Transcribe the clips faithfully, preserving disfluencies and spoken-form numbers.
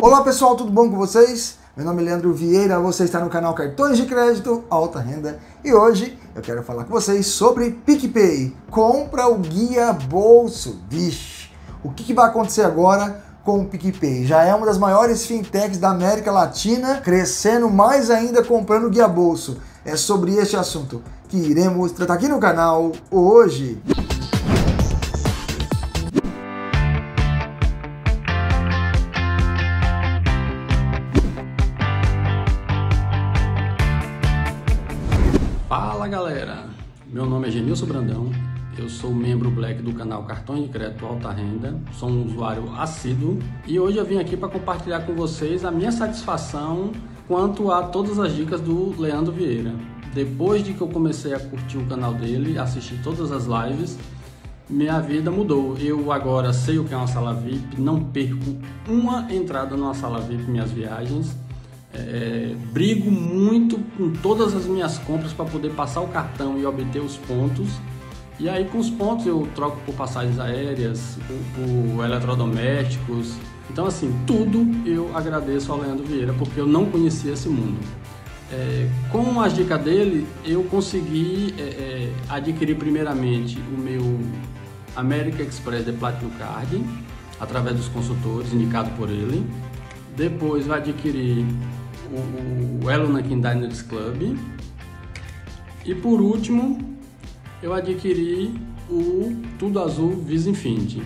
Olá pessoal, tudo bom com vocês? Meu nome é Leandro Vieira, você está no canal Cartões de Crédito Alta Renda e hoje eu quero falar com vocês sobre PicPay. Compra o Guia Bolso. Vixe, o que, que vai acontecer agora com o PicPay? Já é uma das maiores fintechs da América Latina, crescendo mais ainda comprando o Guia Bolso. É sobre este assunto que iremos tratar aqui no canal hoje. Fala galera, meu nome é Genilson Brandão, eu sou membro Black do canal Cartões de Crédito Alta Renda, sou um usuário assíduo e hoje eu vim aqui para compartilhar com vocês a minha satisfação quanto a todas as dicas do Leandro Vieira. Depois de que eu comecei a curtir o canal dele, assistir todas as lives, minha vida mudou. Eu agora sei o que é uma sala V I P, não perco uma entrada numa sala V I P em minhas viagens. É, brigo muito com todas as minhas compras para poder passar o cartão e obter os pontos. E aí com os pontos eu troco por passagens aéreas, por, por eletrodomésticos. Então assim, tudo eu agradeço ao Leandro Vieira, porque eu não conhecia esse mundo. É, com as dicas dele, eu consegui é, é, adquirir primeiramente o meu American Express de Platinum Card, através dos consultores, indicado por ele. Depois vai adquirir o, o Elo Nankin Diners Club. E por último, eu adquiri o Tudo Azul Visa Infinity.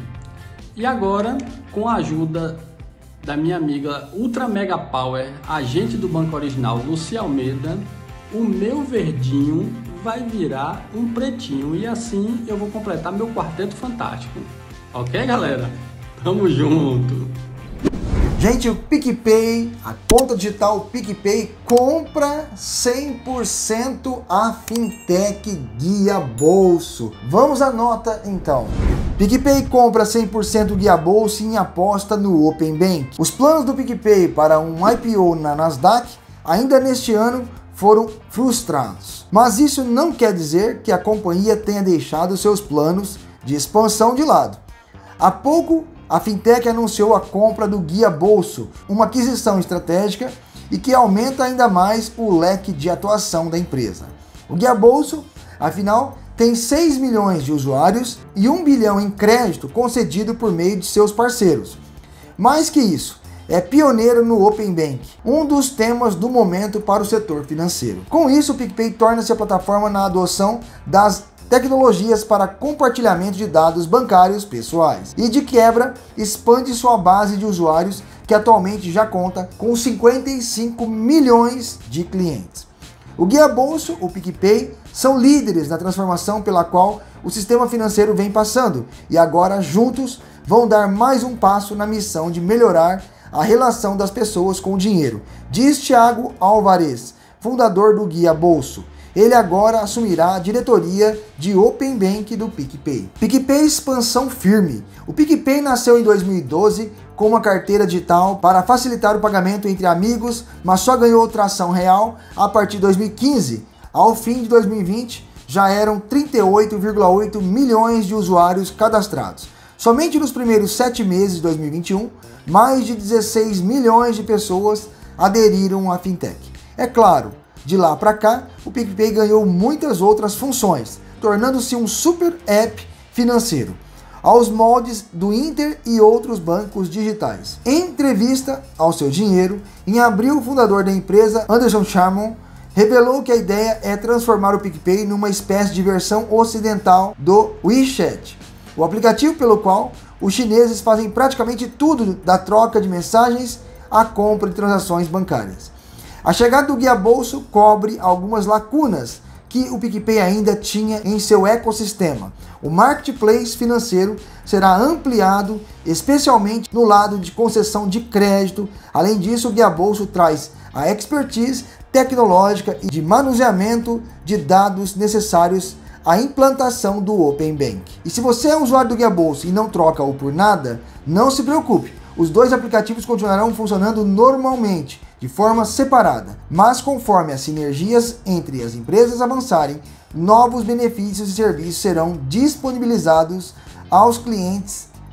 E agora, com a ajuda da minha amiga Ultra Mega Power, agente do Banco Original, Lucia Almeida, o meu verdinho vai virar um pretinho. E assim eu vou completar meu quarteto fantástico. Ok, galera? Tamo junto! Gente, o PicPay, a conta digital PicPay, compra cem por cento a fintech Guia Bolso. Vamos à nota então. PicPay compra cem por cento Guia Bolso em aposta no Open Bank. Os planos do PicPay para um I P O na Nasdaq ainda neste ano foram frustrados. Mas isso não quer dizer que a companhia tenha deixado seus planos de expansão de lado. Há pouco, a fintech anunciou a compra do Guia Bolso, uma aquisição estratégica e que aumenta ainda mais o leque de atuação da empresa. O Guia Bolso, afinal, tem seis milhões de usuários e um bilhão em crédito concedido por meio de seus parceiros. Mais que isso, é pioneiro no Open Bank, um dos temas do momento para o setor financeiro. Com isso, o PicPay torna-se a plataforma na adoção das tecnologias para compartilhamento de dados bancários pessoais e, de quebra, expande sua base de usuários, que atualmente já conta com cinquenta e cinco milhões de clientes. O Guia Bolso, o PicPay, são líderes na transformação pela qual o sistema financeiro vem passando e agora juntos vão dar mais um passo na missão de melhorar a relação das pessoas com o dinheiro, diz Thiago Alvarez, fundador do Guia Bolso. Ele agora assumirá a diretoria de Open Bank do PicPay. PicPay expansão firme. O PicPay nasceu em dois mil e doze com uma carteira digital para facilitar o pagamento entre amigos, mas só ganhou tração real a partir de dois mil e quinze. Ao fim de dois mil e vinte, já eram trinta e oito vírgula oito milhões de usuários cadastrados. Somente nos primeiros sete meses de dois mil e vinte e um, mais de dezesseis milhões de pessoas aderiram à fintech. É claro, de lá para cá, o PicPay ganhou muitas outras funções, tornando-se um super app financeiro, aos moldes do Inter e outros bancos digitais. Em entrevista ao Seu Dinheiro, em abril, o fundador da empresa, Anderson Sharman, revelou que a ideia é transformar o PicPay numa espécie de versão ocidental do WeChat, o aplicativo pelo qual os chineses fazem praticamente tudo, da troca de mensagens à compra de transações bancárias. A chegada do Guia Bolso cobre algumas lacunas que o PicPay ainda tinha em seu ecossistema. O marketplace financeiro será ampliado, especialmente no lado de concessão de crédito. Além disso, o Guia Bolso traz a expertise tecnológica e de manuseamento de dados necessários à implantação do Open Bank. E se você é um usuário do Guia Bolso e não troca-o por nada, não se preocupe. Os dois aplicativos continuarão funcionando normalmente, de forma separada, mas conforme as sinergias entre as empresas avançarem, novos benefícios e serviços serão disponibilizados aos clientes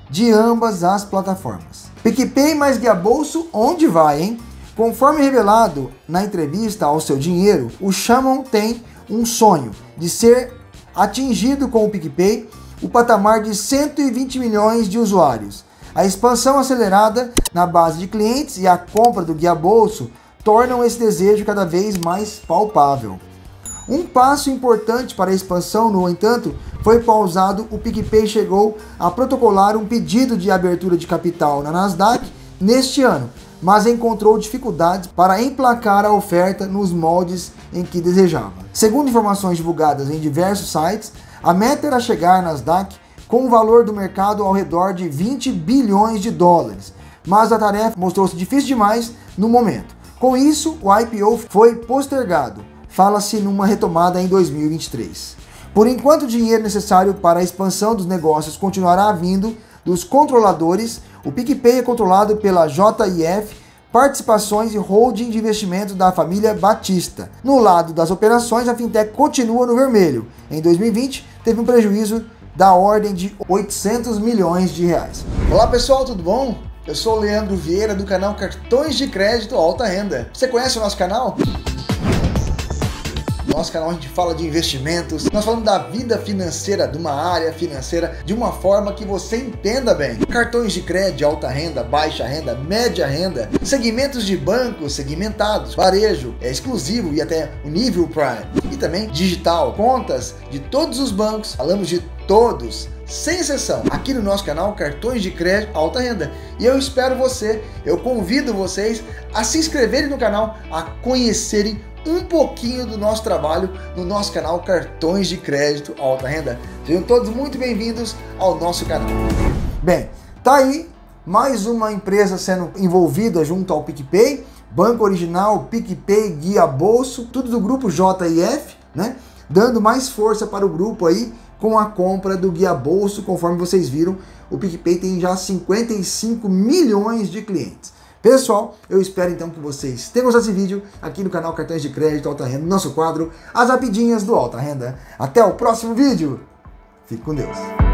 de ambas as plataformas. PicPay mais Guia Bolso, onde vai, hein? Conforme revelado na entrevista ao Seu Dinheiro, o Shamon tem um sonho de ser atingido com o PicPay o patamar de cento e vinte milhões de usuários. A expansão acelerada na base de clientes e a compra do Guia Bolso tornam esse desejo cada vez mais palpável. Um passo importante para a expansão, no entanto, foi pausado. O PicPay chegou a protocolar um pedido de abertura de capital na Nasdaq neste ano, mas encontrou dificuldades para emplacar a oferta nos moldes em que desejava. Segundo informações divulgadas em diversos sites, a meta era chegar na Nasdaq com o valor do mercado ao redor de vinte bilhões de dólares, mas a tarefa mostrou-se difícil demais no momento. Com isso, o I P O foi postergado. Fala-se numa retomada em dois mil e vinte e três. Por enquanto, o dinheiro necessário para a expansão dos negócios continuará vindo dos controladores. O PicPay é controlado pela J I F, Participações e Holding de Investimentos da família Batista. No lado das operações, a fintech continua no vermelho. Em dois mil e vinte, teve um prejuízo da ordem de oitocentos milhões de reais. Olá pessoal, tudo bom? Eu sou o Leandro Vieira do canal Cartões de Crédito Alta Renda. Você conhece o nosso canal? No nosso canal a gente fala de investimentos, nós falamos da vida financeira, de uma área financeira, de uma forma que você entenda bem. Cartões de crédito, alta renda, baixa renda, média renda, segmentos de bancos segmentados, varejo, é exclusivo e até o nível Prime. E também digital, contas de todos os bancos, falamos de todos, sem exceção, aqui no nosso canal Cartões de Crédito Alta Renda. E eu espero você, eu convido vocês a se inscreverem no canal, a conhecerem um pouquinho do nosso trabalho no nosso canal Cartões de Crédito Alta Renda. Sejam todos muito bem-vindos ao nosso canal. Bem, tá aí mais uma empresa sendo envolvida junto ao PicPay, Banco Original, PicPay, Guia Bolso, tudo do grupo J I F, né? Dando mais força para o grupo aí com a compra do Guia Bolso. Conforme vocês viram, o PicPay tem já cinquenta e cinco milhões de clientes. Pessoal, eu espero então que vocês tenham gostado desse vídeo aqui no canal Cartões de Crédito Alta Renda, nosso quadro As Rapidinhas do Alta Renda. Até o próximo vídeo. Fique com Deus.